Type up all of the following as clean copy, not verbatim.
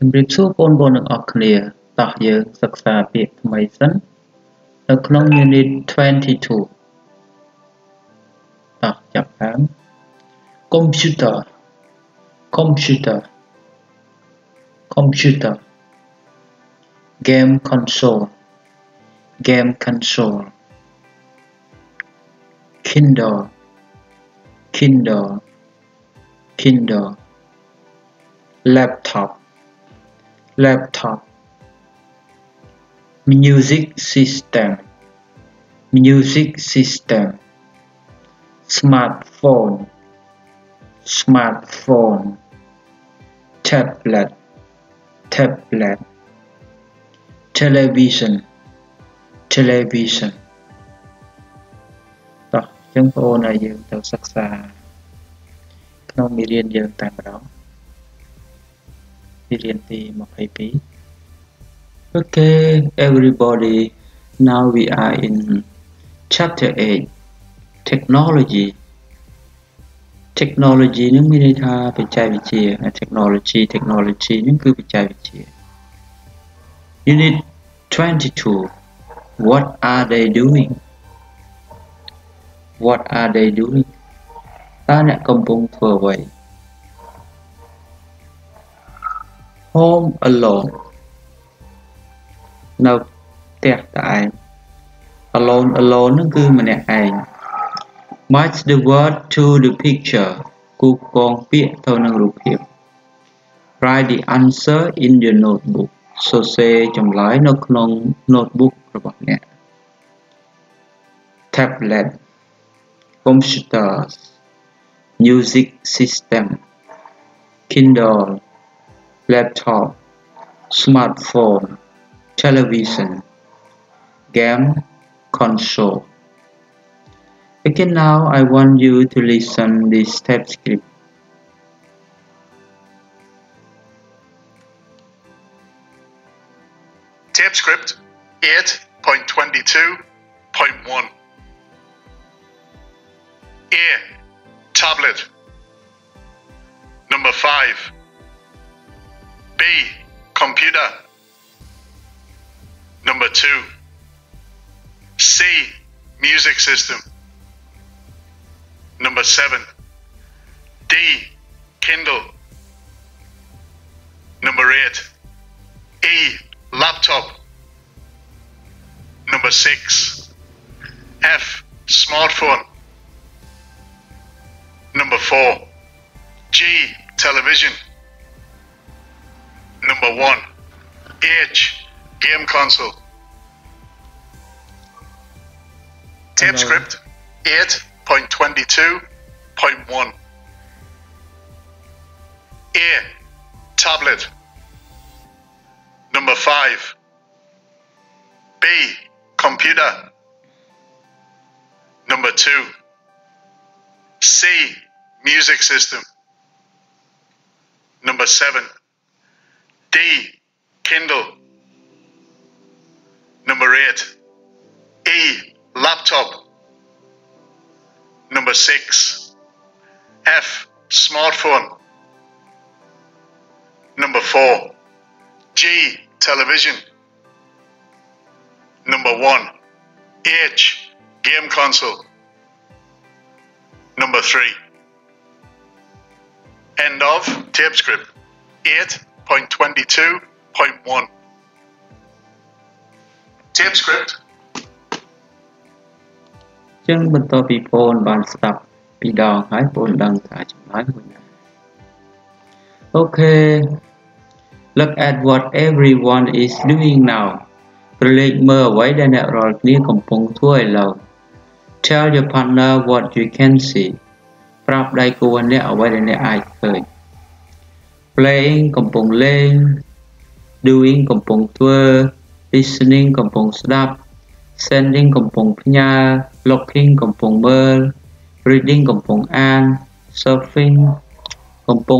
Brief số bốn bốn ở clear tỏ giờ sắc xa biệt mấy dẫn ởក្នុង unit 22 tỏ chập hám computer computer computer game console game console Kindle Kindle Kindle laptop laptop music system music system smartphone smartphone tablet tablet television television đó chúng tôi là dương từ sắc xa nóมีเรียนdương tại đóมีเรียนที่22 Okay everybody now we are in chapter 8 technology technology នឹងមានន័យថាបច្ចេកវិទ្យា technology technology នឹងគឺបច្ចេកវិទ្យា unit 22 what are they doing what are they doing តើអ្នកកំពុងធ្វើអ្វី home alone នៅផ្ទះតែឯង alone alone នឹងគឺម្នាក់ឯង match the word to the picture គូកងពាក្យទៅនឹងរូបភាព write the answer in your notebook សរសេរចម្លើយនៅក្នុង notebook របស់អ្នក tablet computers music system Kindle laptop smartphone television game console. Okay, now I want you to listen this step script. Tape script 8.22.1 A. Tablet. Number 5. B. Computer. Number 2. C. Music system. Number 7. D. Kindle. Number 8. E. Laptop. Number 6. F. Smartphone. Number 4. G. Television. Number 1. H. Game console. Tape script 8.22.1 A. Tablet. Number 5. B. Computer. Number 2. C. Music system. Number 7. D. Kindle. Number 8. E. Laptop. Number 6. F. Smartphone. Number 4. G. Television. Number 1. H. Game console. Number 3. End of tape script 8.22.1 Tape script ចឹងបន្ទាប់ពីបងបានស្ដាប់ពីដងហើយបងដឹងថាចម្លើយមួយណា Okay look at what everyone is doing now ប្រឡេកមើលអ្វីដែលអ្នករាល់គ្នាកំពុងធ្វើឥឡូវ Tell your partner what you can see ប្រាប់ដៃគូអ្នកអ្វីដែលអ្នកអាចឃើញ Playing កំពុងលេង Doing កំពុងធ្វើ Listening កំពុងស្ដាប់ Sending កំពុងផ្ញើ Looking កំពុងមើល Reading កំពុងអាន Surfing កំពុង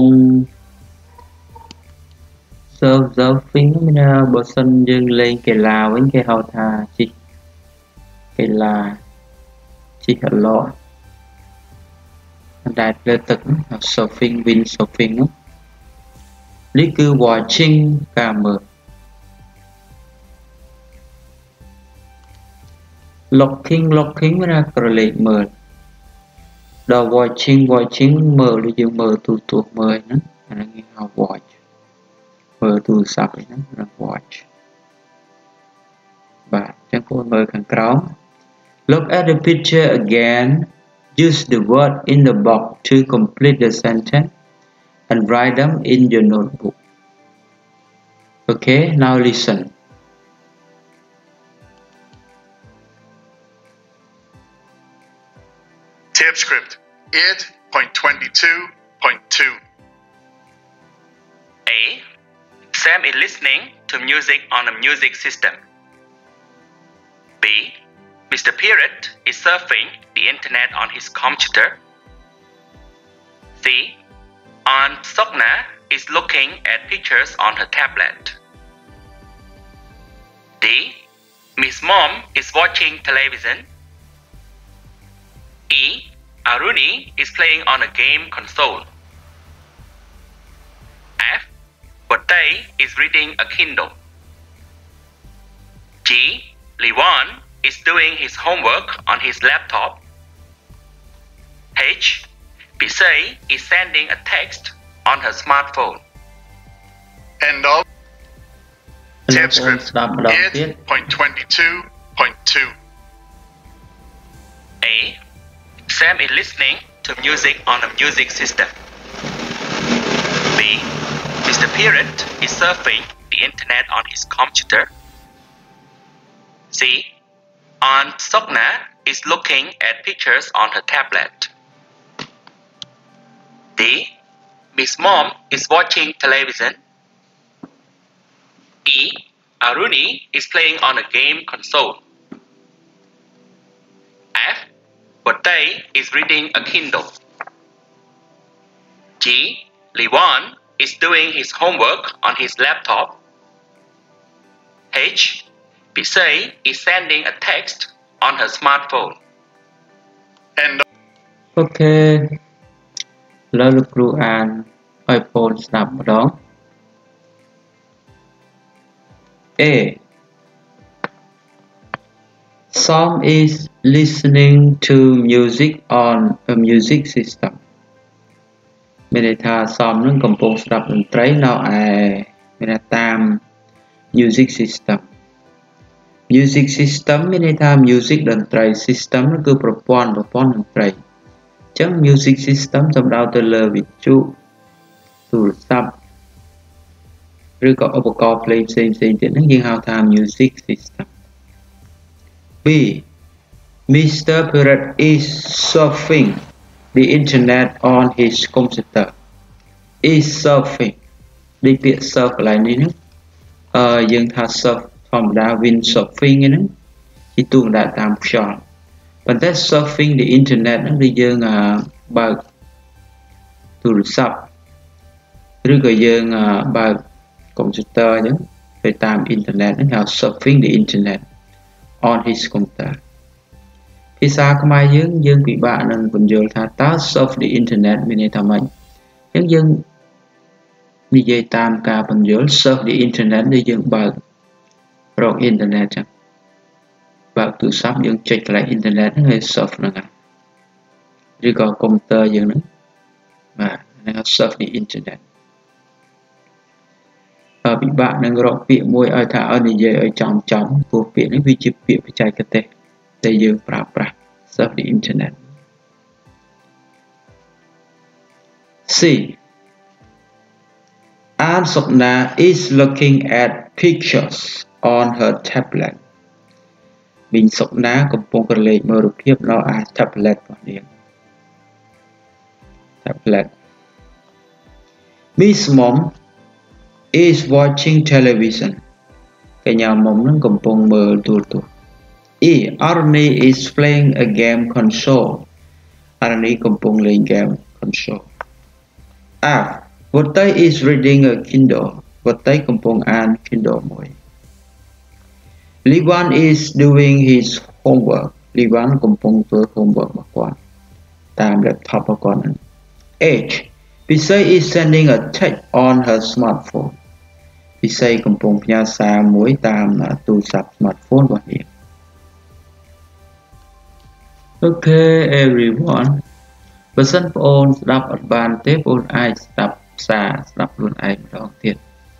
Surfing មានបើសិនយើងលេងកីឡាវិញគេហៅថាជិះកីឡាជិះអឡោដែលលើទឹក surfing windsurfing Lý cứ watching cả mở. Looking mới ra correlate mở. Đó watching mở là dương mở tu mở nữa. Anh nghe how watch. Mở tu sắp nữa là watch. Và chẳng có mở khẳng cáo. Look at the picture again. Use the word in the box to complete the sentence and write them in your notebook. Okay, now listen. Tape script 8.22.2. A. Sam is listening to music on a music system. B. Mr. Pirate is surfing the internet on his computer. C. Aunt Sokna is looking at pictures on her tablet. D. Miss Mom is watching television. E. Aruni is playing on a game console. F. Watay is reading a Kindle. G. Liwan is doing his homework on his laptop. H. Pisay is sending a text on her smartphone. End of tape script 8.22.2. A. Sam is listening to music on a music system. B. Mr. Pirate is surfing the internet on his computer. C. Aunt Sokna is looking at pictures on her tablet. D. Miss Mom is watching television. E. Aruni is playing on a game console. F. Watay is reading a Kindle. G. Liwan is doing his homework on his laptop. H. Pisay is sending a text on her smartphone. End of Okay. Lớp lực lưu an iPhone snap ở đó. A. Sam is listening to music on a music system. Mình đã thà Sam nó cầm bộ sạp đồn trái nào mình đã tam music system. Music system mình đã thà music đồn trái system nó cứ propon đồn trái. Chẳng music system trong đào từ lời vị chú tủ sạp rồi cóឧបករណ៍ play ផ្សេងៗទៀតហ្នឹងយើងហៅថា music system. B. Mr. Pirate is surfing the internet on his computer. Is surfing ដូចពាក្យ surf កន្លែងនេះហ្នឹងយើងថា surf ធម្មតា windsurfing ហ្នឹងជាទូកណ្ដាលតាមខ្យល់ប៉ុន្តែ surfing the internet ហ្នឹងគឺយើងបើកទូរស័ព្ទឬក៏យើងបើក computer អញ្ចឹងទៅតាម internet ហ្នឹងហៅ surfing the internet on his computer ភាសាខ្មែរយើងពិបាកនឹងបញ្យល់ថាតើ surf the internet មានន័យថាម៉េចអញ្ចឹងយើងនិយាយតាមការបញ្យល់ surf the internet គឺយើងបើករក internet ចឹងបើកទូរស័ព្ទយើងចុចកន្លែង internet ហ្នឹងហើយ surf ហ្នឹងឬក៏ computer យើងហ្នឹងបាទហ្នឹងហៅ surf the internet ពិបាកនឹងរកពាក្យមួយឲ្យថាឲ្យនិយាយឲ្យចំព្រោះពាក្យនេះវាជាពាក្យបច្ចេកទេសដែលយើងប្រើប្រាស់ surf the internet. C. Aunt Sokna is looking at pictures on her tablet. មីងសុកណាកំពុងក្រឡេកមើលរូបភាពនៅអា tablet របស់នាង tablet. Miss Mom is watching television. កញ្ញាមុំនឹងកំពុងមើលទូរទស្សន៍ E. Arnie is playing a game console. Arnie កំពុងលេង game console. F. Watay is reading a Kindle. Watay កំពុងអាន Kindle មួយ Liwan is doing his homework. Liwan កំពុងធ្វើ homework របស់គាត់តាម laptop របស់គាត់ហ្នឹង H. Pisay is sending a text on her smartphone. Pisay កំពុងផ្ញើសារមួយតាមទូរស័ព្ទ smartphone របស់នាង Okay everyone បើសិនបងអូនស្ដាប់អត់បានទេបងអូនអាចស្ដាប់សារស្ដាប់ខ្លួនឯងម្ដងទៀត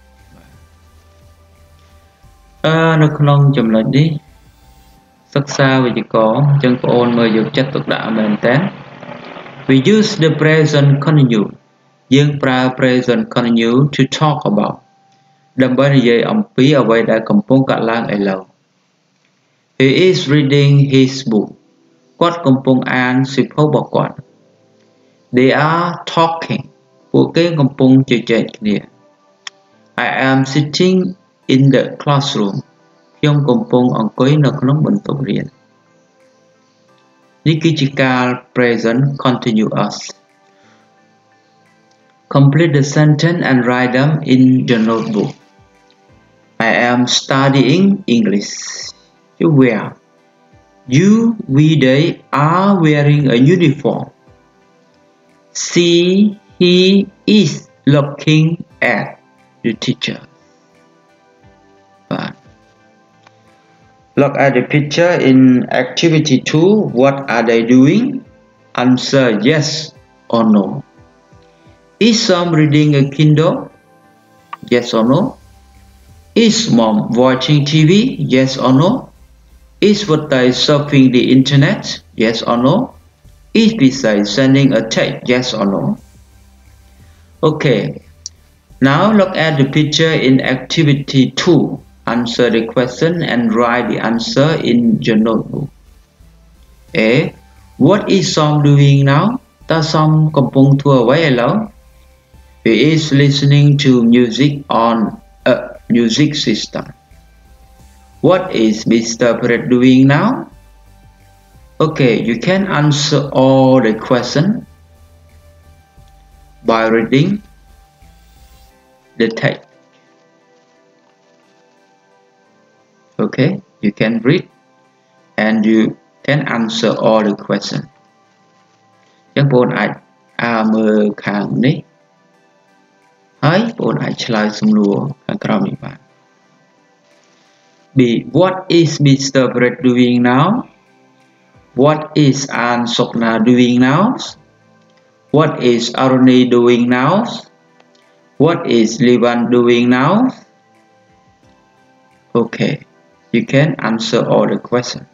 នៅក្នុងចំណុចនេះសិក្សាវេយ្យាករណ៍អញ្ចឹងបងអូនមើលយកចិត្តទុកដាក់មែនតើ We use the present continuous យើងប្រើ present continuous to talk about ដើម្បីនិយាយអំពីអ្វីដែលកំពុងកើតឡើងឥឡូវ He is reading his book គាត់កំពុងអានសៀវភៅរបស់គាត់ They are talking ពួកគេកំពុងជជែកគ្នា I am sitting in the classroom ខ្ញុំកំពុងអង្គុយនៅក្នុងបន្ទប់រៀននេះគឺជាកាល present continuous Complete the sentence and write them in your notebook I am studying English You wear You we they are wearing a uniform See he is looking at the teacher Look at the picture in activity 2. What are they doing? Answer yes or no. Is Sam reading a Kindle? Yes or no. Is mom watching TV? Yes or no. Is Watai surfing the internet? Yes or no. Is Pisay sending a text? Yes or no. Okay. Now look at the picture in activity 2. Answer the question and write the answer in your notebook. A. What is Sam doing now? Ta Sam kompong thua away alone. He is listening to music on a music system. What is Mr. Perret doing now? Okay, you can answer all the questions by reading the text. Okay, you can read and you can answer all the questions. Chẳng bọn ai mơ kháng này. Hãy bọn ai trả xung lùa kháng krao mình bạn. B. What is Mr. Brett doing now? What is An Sokna doing now? What is Aruni doing now? What is Livan doing now? Okay. You can answer all the questions.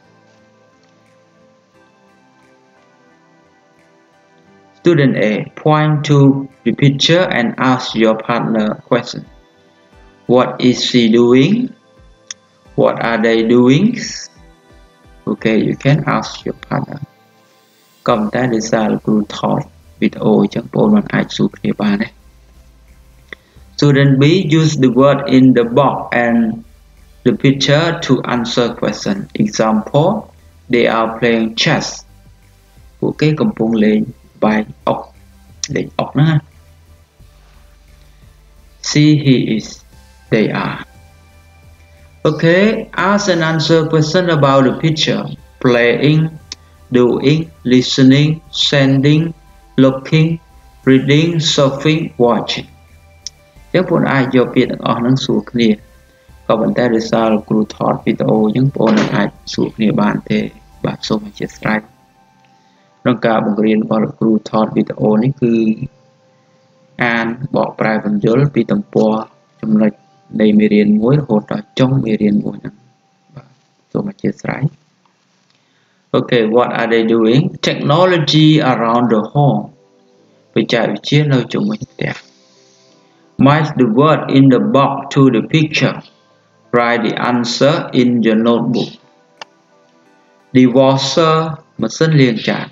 Student A, point to the picture and ask your partner question. What is she doing? What are they doing? Okay, you can ask your partner. Cầm ta để ra là cô thought video chẳng bộ bằng ai su kia ba này. Student B, use the word in the box and the picture to answer question. Example, they are playing chess. Của cáiកំពុងលេងបាយអុកលេងអុកណា See he is they are. Okay, ask and answer question about the picture. Playing, doing, listening, sending, looking, reading, surfing, watching. Các bạn ai vô biết được ở năng số kia. Có vấn đề sao là cô thọt video những bộ này ai xuống nè bạn thế bạn số mà chết sai nâng cao bằng riêng gọi là cô thọt video này cứ an bỏ bài phần dấu vì tầm bò trong lệch đầy mê riêng mối hột ở trong mê riêng mối nâng số mà chết sai Okay, what are they doing? Technology around the home bây giờ chia nơi chúng mình đẹp Match the word in the box to the picture Write the answer in your notebook. Divorcer, machine liên chạm.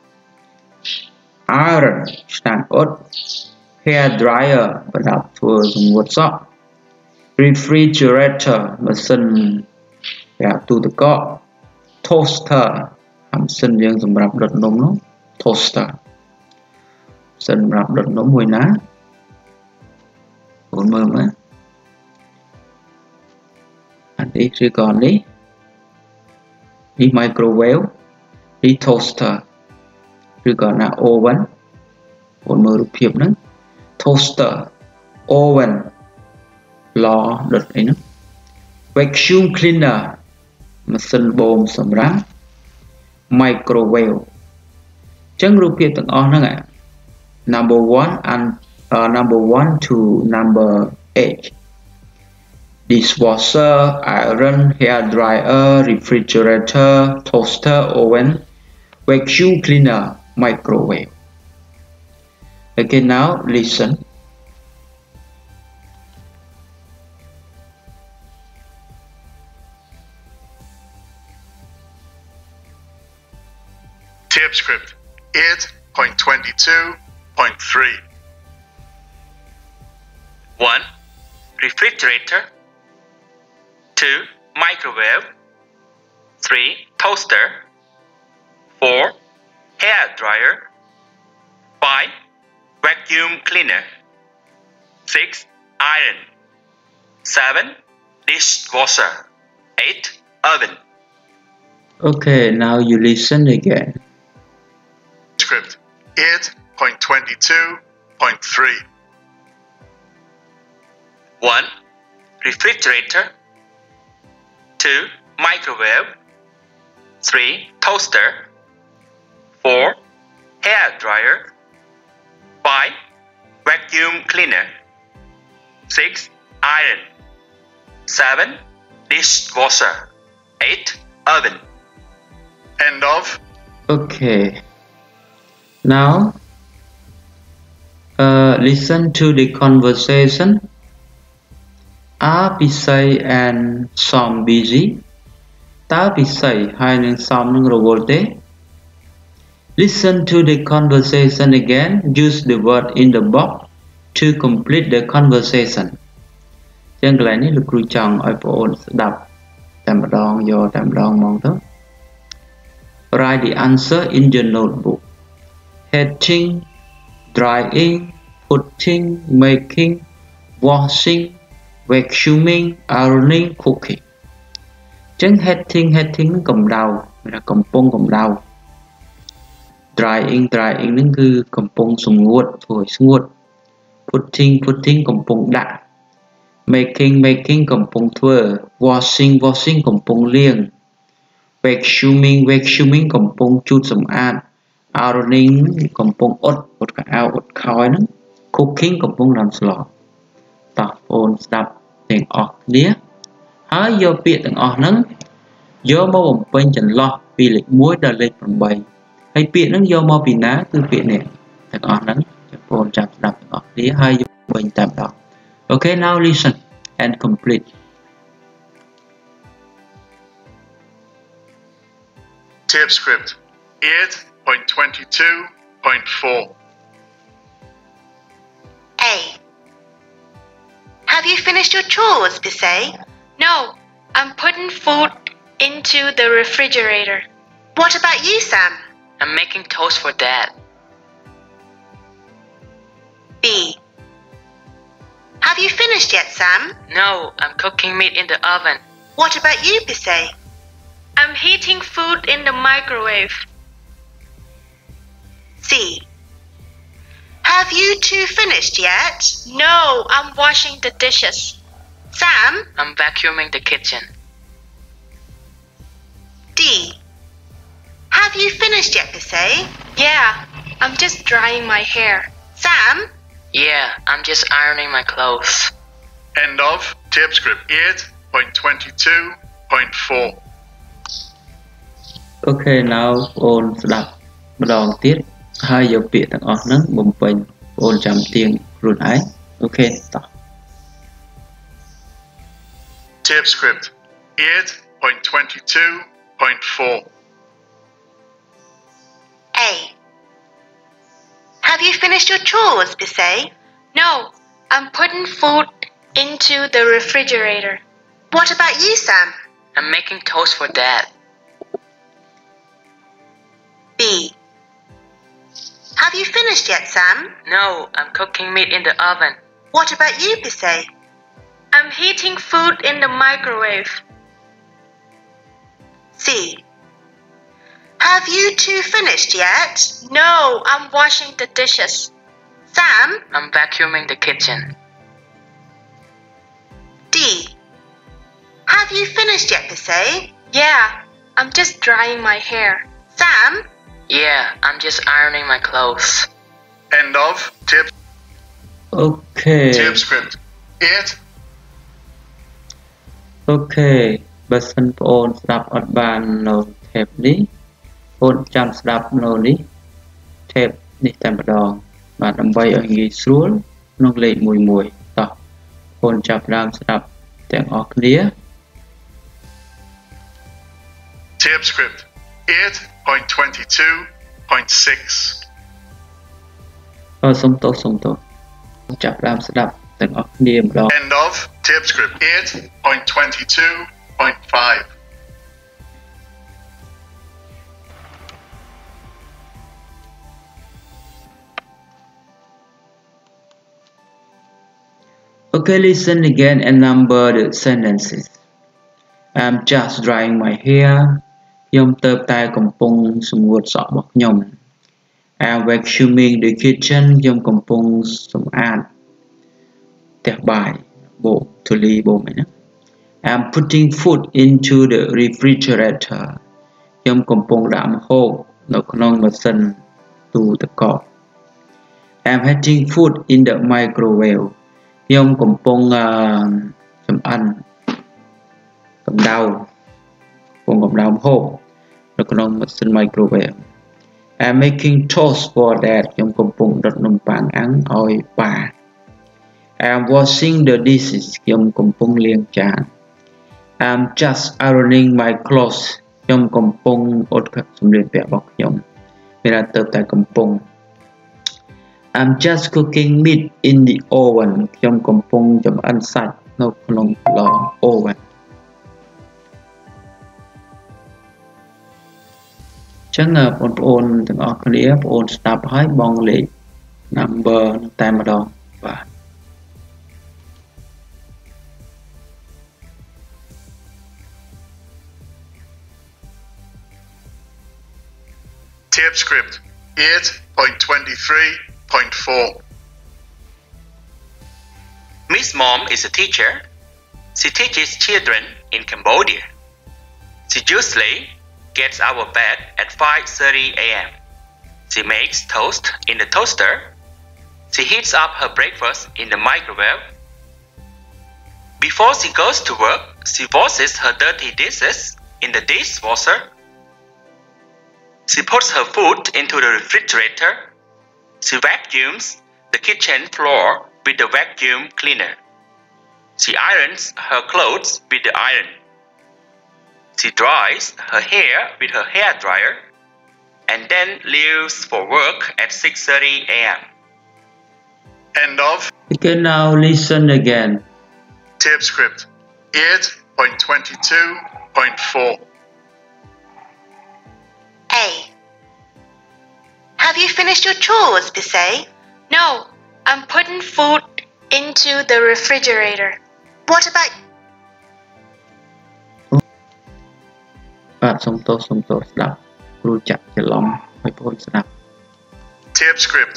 Iron, stand ốt. Hair dryer, và đạp vừa dùng vuốt sọ. Refrigerator, machine đạp tủ tự có. Toaster, machine liên dùng đạp đợt nôm nó. Toaster. Machine đạp đợt nôm hồi ná. Bốn mơ mà. Đi rồi còn đi microwave đi toaster rồi còn là oven một mơ được phiệp nữa toaster oven ឡដុតអីហ្នឹង vacuum cleaner ម៉ាស៊ីនបូមសម្រាប់ microwave អញ្ចឹងរូបភាពទាំងអស់ហ្នឹង number 1 and number 1 to number 8 dishwasher iron hair dryer refrigerator toaster oven vacuum cleaner microwave. Okay, now listen. Tape script 8.22.3. 1. Refrigerator. 2. Microwave. 3. Toaster. 4. Hair dryer. 5. Vacuum cleaner. 6. Iron. 7. Dishwasher. 8. Oven. Okay, now you listen again. Script 8.22.3. 1. Refrigerator. 2. Microwave. 3. Toaster. 4. Hair dryer. 5. Vacuum cleaner. 6. Iron. 7. Dishwasher. 8. Oven. End of. Okay. Now, listen to the conversation. Are Pisay and Som busy? Ta Pisay hai nang Som nang rovolte. Listen to the conversation again. Use the word in the box to complete the conversation. ចឹងកន្លែងនេះលោកគ្រូចង់ឲ្យបងប្អូនស្ដាប់តែម្ដងយកតែម្ដងមកទៅ Write the answer in your notebook. Heating, drying, putting, making, washing, vacuuming, ironing, cooking. ចឹង heating នឹងកម្ដៅមានកំពុងកម្ដៅ drying ហ្នឹងគឺកំពុងសម្ងួតធ្វើឲ្យស្ងួត putting កំពុងដាក់ making កំពុងធ្វើ washing កំពុងលាង vacuuming កំពុងជូតសម្អាត ironing កំពុងអ៊ុតខោអាវអ៊ុតខោហ្នឹង cooking កំពុងដាំស្លតោះបងប្អូនស្ដាប់ទាំងអស់គ្នាហើយយកពាក្យទាំងអស់ហ្នឹងយកមកបំពេញចន្លោះពីលេខ1ដល់លេខ8ហើយពាក្យហ្នឹងយកមកពីណាគឺពាក្យនេះទាំងអស់ហ្នឹងបងប្អូនចាំស្ដាប់ទាំងអស់គ្នាហើយយកបំពេញតែម្ដង Okay, now listen and complete. Tape script 8.22.4. A. Have you finished your chores, Pisay? No, I'm putting food into the refrigerator. What about you, Sam? I'm making toast for Dad. B. Have you finished yet, Sam? No, I'm cooking meat in the oven. What about you, Pisay? I'm heating food in the microwave. C. Have you two finished yet? No, I'm washing the dishes. Sam? I'm vacuuming the kitchen. D. Have you finished yet, Pisay? Yeah, I'm just drying my hair. Sam? Yeah, I'm just ironing my clothes. End of tape script 8.22.4. Okay, now បងប្អូនស្ដាប់ម្ដងទៀតហើយយកពាក្យទាំងអស់ហ្នឹងបំពេញបងប្អូនចាំទៀងខ្លួនឯង Okay តោះ Tape script 8.22.4. A. Have you finished your chores, Pisay? No, I'm putting food into the refrigerator. What about you, Sam? I'm making toast for Dad. B. Have you finished yet, Sam? No, I'm cooking meat in the oven. What about you, Pisay? I'm heating food in the microwave. C. Have you two finished yet? No, I'm washing the dishes. Sam, I'm vacuuming the kitchen. D. Have you finished yet, Bisay? Yeah, I'm just drying my hair. Sam, Yeah, I'm just ironing my clothes. End of tip Okay. tip script 8. អូខេបើសិនបងអូនស្ដាប់អត់បាននៅ tape នេះបងអូនចាំស្ដាប់នៅនេះ tape នេះតែម្ដងបាទដើម្បីឲ្យងាយស្រួលក្នុងលេខ11តោះបងអូនចាប់ផ្ដើមស្ដាប់ទាំងអស់គ្នា Tape script 8.22.6. សុំទោសចាប់ផ្ដើមស្ដាប់ទាំងអស់គ្នាម្ដង End of tape script 8.22.5. Okay, listen again and number the sentences. I'm just drying my hair. ខ្ញុំទៅតែកំពុងសម្ងួតសក់របស់ខ្ញុំ I'm vacuuming the kitchen. ខ្ញុំកំពុងសម្អាតផ្ទះបាយបោកធូលីបូមឯណា I'm putting food into the refrigerator. ខ្ញុំកំពុងដាក់ម្ហូបនៅក្នុងម៉ាស៊ីនទូទឹកកក I'm heating food in the microwave. ខ្ញុំកំពុងចម្អិនកម្ដៅម្ហូបនៅក្នុងម៉ាស៊ីន microwave. I'm making toast for dad. ខ្ញុំកំពុងដុតនំប៉័ងអាំងឲ្យប៉ា I'm washing the dishes. ខ្ញុំកំពុងលាងចាន I'm just ironing my clothes. ខ្ញុំកំពុងអ៊ុតសម្លៀកបំពាក់របស់ខ្ញុំមានន័យទៅតែកំពុង I'm just cooking meat in the oven. ខ្ញុំកំពុងចម្អិនសាច់នៅក្នុងឡ oven. ចឹងបងប្អូនទាំងអស់គ្នាបងប្អូនស្ដាប់ហើយបងលេខ number នឹងតែម្ដងបាទ Tape script 8.23.4. Miss Mom is a teacher. She teaches children in Cambodia. She usually gets out of bed at 5:30 a.m. She makes toast in the toaster. She heats up her breakfast in the microwave. Before she goes to work, she washes her dirty dishes in the dishwasher. She puts her food into the refrigerator. She vacuums the kitchen floor with the vacuum cleaner. She irons her clothes with the iron. She dries her hair with her hair dryer and then leaves for work at 6:30 a.m. End of Okay, now listen again. tape script 8.22.4. A. Have you finished your chores, Bisay? No, I'm putting food into the refrigerator. What about បាទសុំទោសស្ដាប់គ្រូចាក់ច្រឡំឲ្យបងប្អូនស្ដាប់ Tape script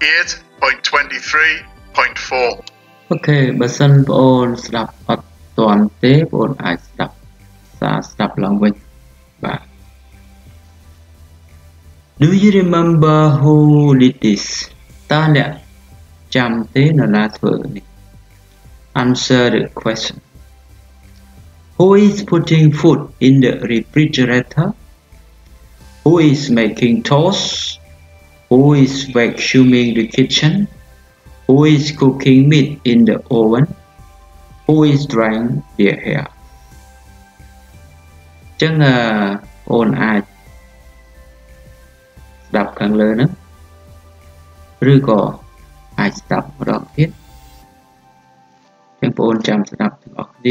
8.23.4. អូខេបើសិនបងប្អូនស្ដាប់អត់ទាន់ទេបងប្អូនអាចស្ដាប់ឡើងវិញបាទ Do you remember who did this តើអ្នកចាំទេនរណាធ្វើនេះ Answer the question. Who is putting food in the refrigerator? Who is making toast? Who is vacuuming the kitchen? Who is cooking meat in the oven? Who is drying their hair? ចឹងអូនអាចស្ដាប់ខាងលើហ្នឹងឬក៏អាចស្ដាប់ម្ដងទៀតចឹងបងអូនចាំស្ដាប់ទាំងអស់គ្នា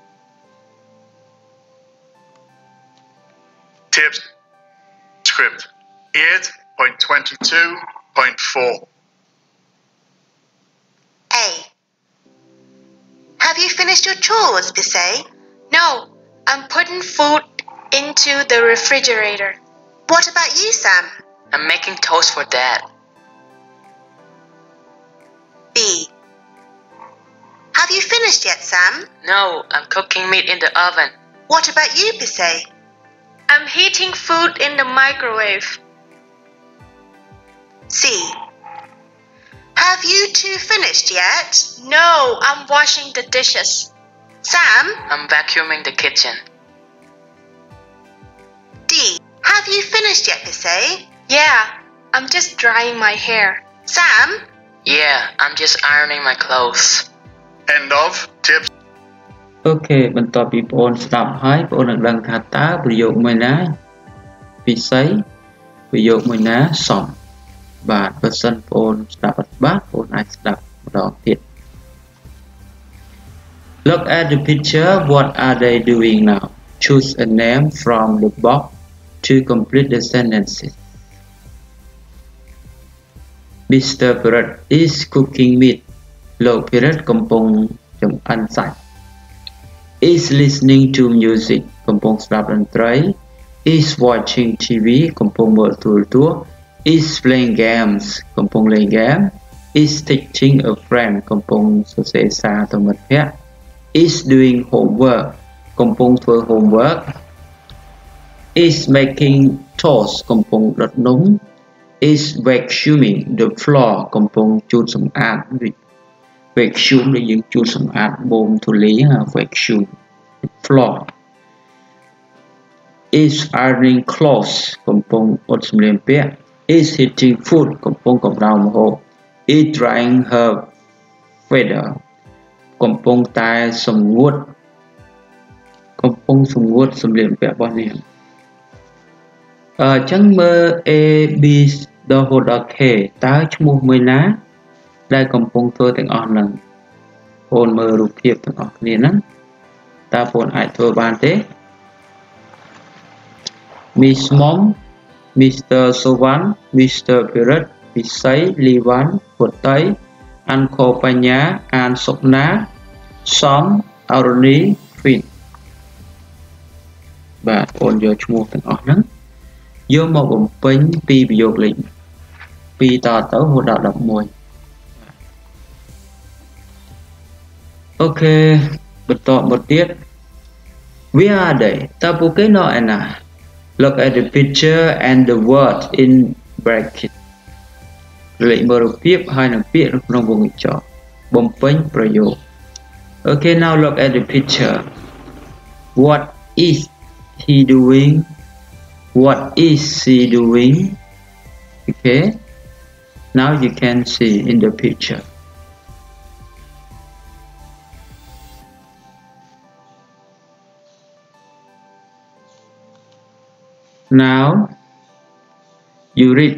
Tape script 8.22.4. A. Have you finished your chores, Bisay? No, I'm putting food into the refrigerator. What about you, Sam? I'm making toast for Dad. B. Have you finished yet, Sam? No, I'm cooking meat in the oven. What about you, Pise? I'm heating food in the microwave. C. Have you two finished yet? No, I'm washing the dishes. Sam? I'm vacuuming the kitchen. D. Have you finished yet, Pise? Yeah, I'm just drying my hair. Sam? Yeah, I'm just ironing my clothes. End of tips. អូខេបន្ទាប់ពីបងប្អូនស្ដាប់ហើយបងប្អូននឹងដឹងថាតើប្រយោគមួយណាពិសេសប្រយោគមួយណាសមបាទបើសិនបងប្អូនស្ដាប់អត់ច្បាស់បងប្អូនអាចស្ដាប់ម្ដងទៀត Look at the picture. What are they doing now? Choose a name from the box to complete the sentences. Mr. Parrot is cooking meat. លោក Parrot កំពុងចម្អិនសាច់ is listening to music កំពុងស្ដាប់តន្ត្រី is watching TV កំពុងមើលទូរទស្សន៍ is playing games កំពុងលេង game is teaching a friend កំពុងសរសេរសារទៅមិត្តភក្តិ is doing homework កំពុងធ្វើ homework is making toast កំពុងដុតនំ is vacuuming the floor កំពុងជូតសម្អាត vacuum ដែលយើងជូតសម្អាតបូមធូលី vacuum floor is ironing clothes កំពុងអ៊ុតសម្លៀកបំពាក់ is heating food កំពុងកម្ដៅម្ហូប is drying her feather កំពុងតែសម្ងួតសម្លៀកបំពាក់របស់នាងអញ្ចឹងមើល A B រហូតដល់ K តើឈ្មោះមួយណាដែលកំពុងធ្វើទាំងអស់ហ្នឹងបងមើលរូបភាពទាំងអស់គ្នាហ្នឹងតើបងអាចធ្វើបានទេ Miss Mom Mr. Sowan Mr. Parrot ពិសី Liwan ពុតៃ Uncle បញ្ញា អានសុកណា Som Aroni Fit បាទបងយកឈ្មោះទាំងអស់ហ្នឹងយកមកបំពេញពីប្រយោគលេខ2តទៅរហូតដល់11អូខេបន្តមកទៀត Where are they តើពួកគេនៅឯណា Look at the picture and the word in bracket លេខមើលរូបភាពហើយនឹងពាក្យនៅក្នុងវងកញ្ចក់បំពេញប្រយោគ Okay, now look at the picture. What is he doing? What is she doing? Okay. Now you can see in the picture. Now you read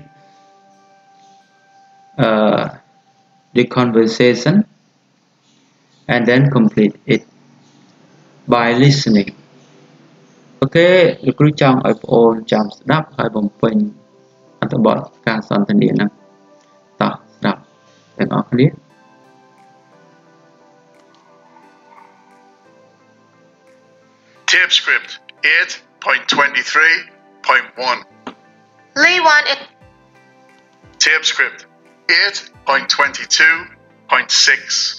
the conversation and then complete it by listening. Okay, លោកគ្រូចង់ឲ្យបងប្អូនចាំស្ដាប់ហើយបំពេញអត្ថបទការសន្ទនាហ្នឹងតោះស្ដាប់ទាំងអស់គ្នា Tape script 8.23.1. Lee wanted Tape script 8.22.6.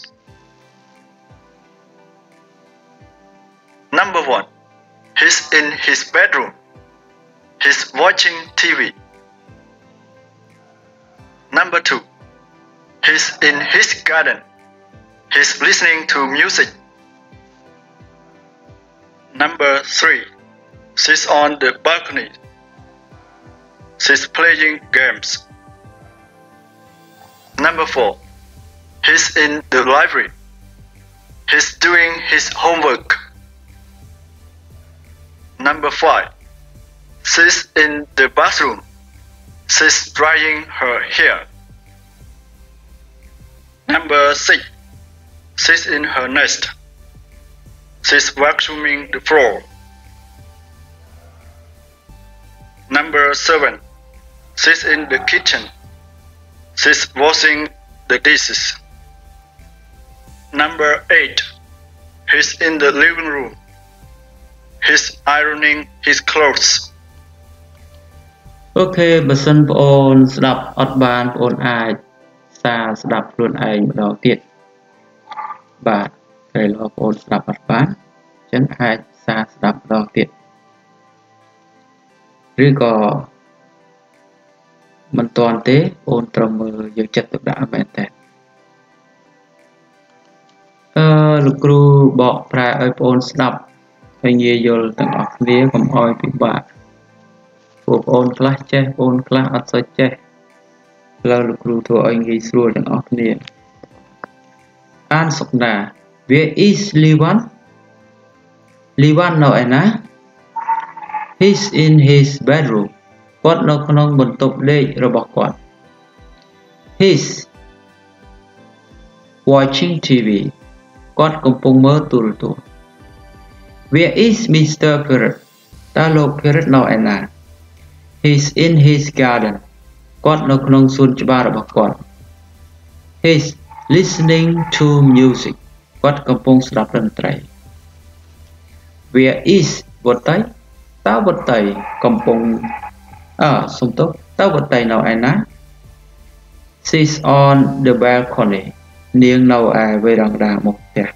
Number 1. He's in his bedroom. He's watching TV. Number 2. He's in his garden. He's listening to music. Number 3. She's on the balcony. She's playing games. Number 4. He's in the library. He's doing his homework. Number 5. She's in the bathroom. She's drying her hair. Number 6. She's in her nest. She's vacuuming the floor. Number 7. She's in the kitchen. She's washing the dishes. Number 8. He's in the living room. He's ironing his clothes. អូខេបើសិនបងប្អូនស្ដាប់អត់បានបងប្អូនអាច xa đập luôn ai đầu tiên và thầy lo ôn đập bật bán chẳng ai xa đập đầu tiên rồi có mình toàn tế ôn trầm mơ dương chất được đã mẹn tẹt lục ru bỏ ra ở ôn đập hay nhiều vô tầng ọc nia còn oi bị bạ thuộc ôn class che ôn class ở soi che là lục ru thua anh ghi xua tầng ọc nia an sọc nà where is Liwan Liwan nào anh á he's in his bedroom quát nó không bận tục đây rồi bỏ quát he's watching TV quát công pung mơ tù tù where is Mr. Parrot ta lô Parrot nào anh à he's in his garden quát nó không xuân cho ba rồi bỏ quát he's listening to music quát công pung sắp lần trai where is bột tay tao bật tay cầm bông sung tốt tao bật tay nào ai ná she's on the balcony niềng nào ai về đằng đà một kẻ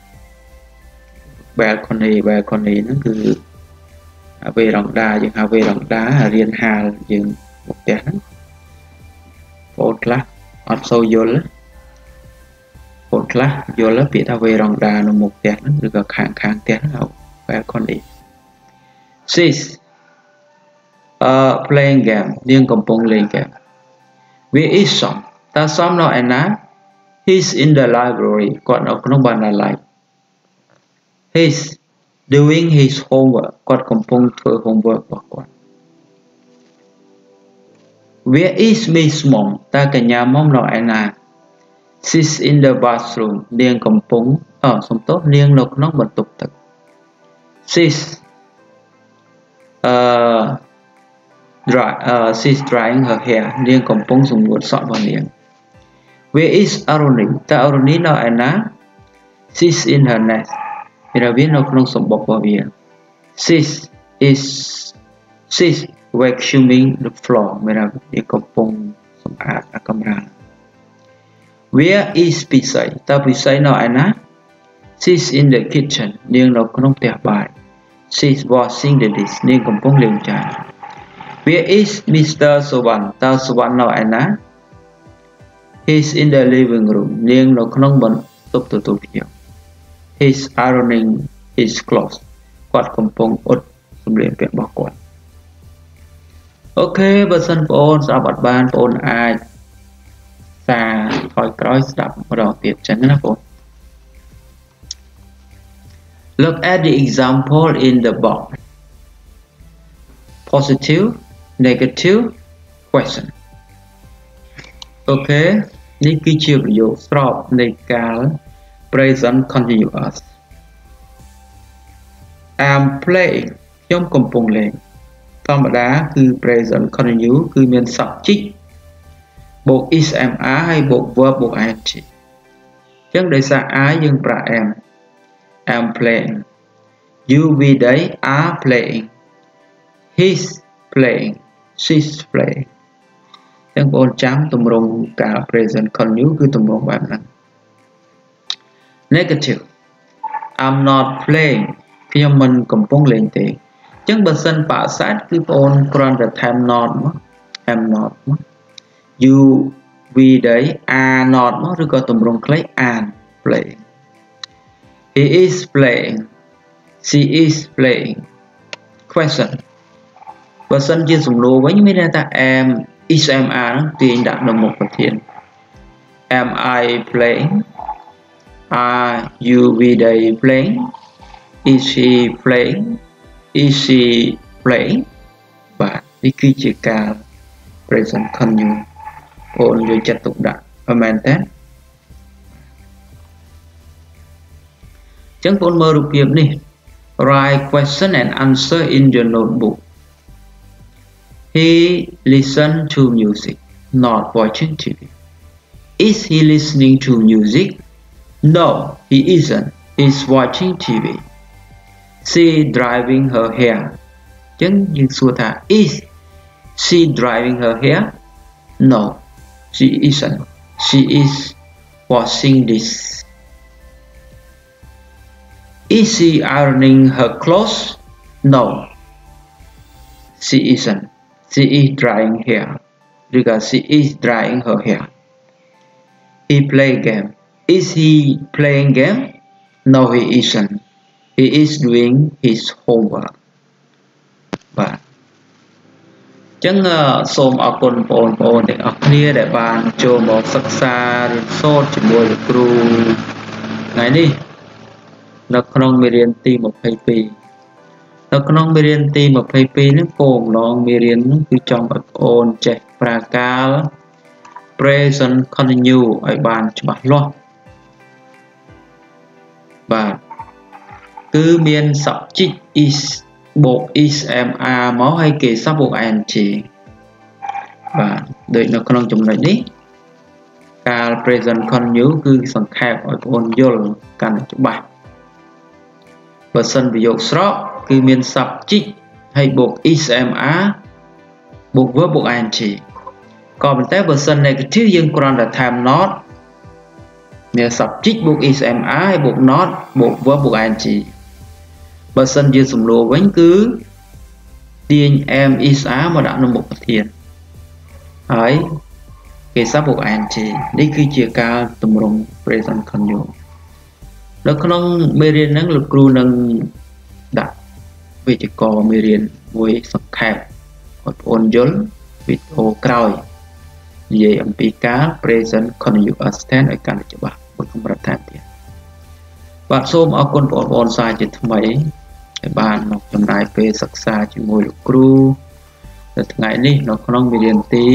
balcony nó cứ về đằng đà nhưng về đằng đá riêng hà nhưng một kẻ phốt lá ọt sâu vô lá phốt lá vô lá bị tao về đằng đà nó một kẻ nó được kháng kẻ nào balcony she's playing game niềng cầm bông lên game where is Sam ta Sam nào anh á he's in the library quạt nó không bàn là lại he's doing his homework quạt cầm bôngធ្វើ homework của quạt where is Miss Mom ta cả nhà mom nào anh á she's in the bathroom niềng cầm bông sống tốt niềng nó bật tục thật she's she's drying her hair niềng cầm bông dùng nguồn sọ vào niềng where is Aruni ta Aruni nào anh á she's in her nest vì biết nó không sống bọc vào biển she's vacuuming the floor vì niềng cầm bông sống ạt ở camera where is Pisai ta Pisai nào anh á she's in the kitchen niềng nó không tẻ bài she's washing the dish niềng cầm bông liền trà where is Mr. Soban ta Soban nào anh á he's in the living room niềng nó không bận tục nhiều he's ironing his clothes quạt cầm bông út xung liền viện bảo quản ok bữa sân phone sao bật ban phone ai xa khỏi cõi đập vào đầu tiệt chẳng là phone. Look at the example in the box. Positive, negative, question. Okay, ní ký chìa biểu dụ sropនៃកាល present continuous. I'm playing ខ្ញុំកំពុងលេងធម្មតាគឺ present continuous គឺមាន subject បូក is am are ហើយបូក verb បូក ing អញ្ចឹងដោយសារ I យើងប្រើ am I'm playing you we they are playing he's playing she's playing ចឹងបងប្អូនចាំទម្រង់កាល present continuous គឺទម្រង់បែបហ្នឹង negative I'm not playing ខ្ញុំមិនកំពុងលេងទេអញ្ចឹងបើសិនបាក់សាច់គឺបងប្អូនគ្រាន់តែ time not មក am not មក you we they are not មកឬក៏ទម្រង់ខ្លី are playing he is playing she is playing question បើសិនជាសំណួរវិញមានន័យថា am is am are ហ្នឹងទាញដាក់នៅមុខប្រធាន am I playing are you we they playing is she playing is she playing បាទនេះគឺជាការ present continuous បងយកចិត្តទុកដាក់មែនទេចឹងបងមើលរូបភាពនេះ write question and answer in your notebook. He listened to music, not watching TV. Is he listening to music? No, he isn't. He's watching TV. She driving her hair.ចឹងយើងសួរថា is she driving her hair? No, she isn't. She is washing this. Is she ironing her clothes? No. She isn't. She is drying hair. Because she is drying her hair. He play game. Is he playing game? No, he isn't. He is doing his homework. បាទ ចឹងសូមអរគុណបងប្អូនទាំងអស់គ្នាដែលបានចូលមកសិក្សារៀនសូត្រជាមួយលោកគ្រូថ្ងៃនេះនៅក្នុងមេរៀនទី22នៅក្នុងមេរៀនទី22នេះគោលបំណងមេរៀននោះគឺចង់ឲ្យបងប្អូនចេះប្រើកាល present continue ឲ្យបានច្បាស់លាស់បាទគឺមាន subject is បូក is mr មកហើយគេសបូក ing បាទដូចនៅក្នុងចំណុចនេះកាល present continue គឺសង្ខេបឲ្យបងប្អូនយល់កាន់តែច្បាស់បើសិនប្រយោគស្រកគឺមាន subject ហើយបូក is mr បូក verb បូក ing ក៏ប៉ុន្តែបើសិន negative យើងគ្រាន់តែថែម not មាន subject បូក is mr ហើយបូក not បូក verb បូក ing បើសិនជាសំណួរវិញគឺទាញ am is are មកដាក់នៅមុខប្រធានហើយគេសបូក ing នេះគឺជាការទម្រង់ present continuous នៅក្នុងមេរៀនហ្នឹងលោកគ្រូនឹងដាក់វិជ្ជាករមេរៀនមួយសង្ខេបឲ្យបងប្អូនយល់វីដេអូក្រោយនិយាយអំពីការ present continuous tense ឲ្យកាន់តែច្បាស់មួយកម្រិតថែមទៀតបាទសូមអរគុណបងប្អូនសាជាថ្មីដែលបានមកចំណាយពេលសិក្សាជាមួយលោកគ្រូនៅថ្ងៃនេះនៅក្នុងមេរៀនទី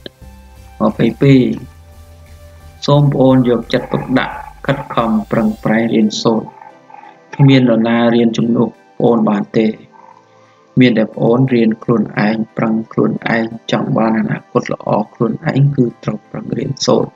22សូមបងប្អូនយកចិត្តទុកដាក់ខិតខំប្រឹងប្រែងរៀនសូត្រគ្មាននរណារៀនជំនួសបងប្អូនបានទេមានតែបងប្អូនរៀនខ្លួនឯងប្រឹងខ្លួនឯងចង់បានអនាគតល្អខ្លួនឯងគឺត្រូវប្រឹងរៀនសូត្រ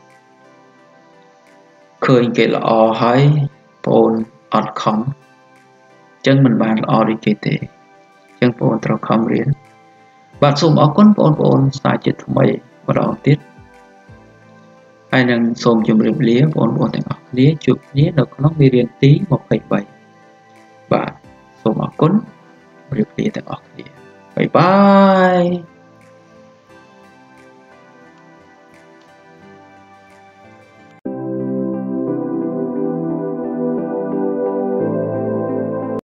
ឃើញគេល្អហើយបងប្អូនអត់ខំចឹងមិនបានល្អដូចគេទេចឹងបងប្អូនត្រូវខំរៀនបាទសូមអរគុណបងប្អូនសាជាថ្មីម្ដងទៀតហើយនឹងសូមជម្រាបលាបងប្អូនទាំងអស់គ្នាជួបគ្នានៅក្នុងមេរៀនទី23បាទសូមអរគុណជម្រាបលាទាំងអស់គ្នាបាយបាយ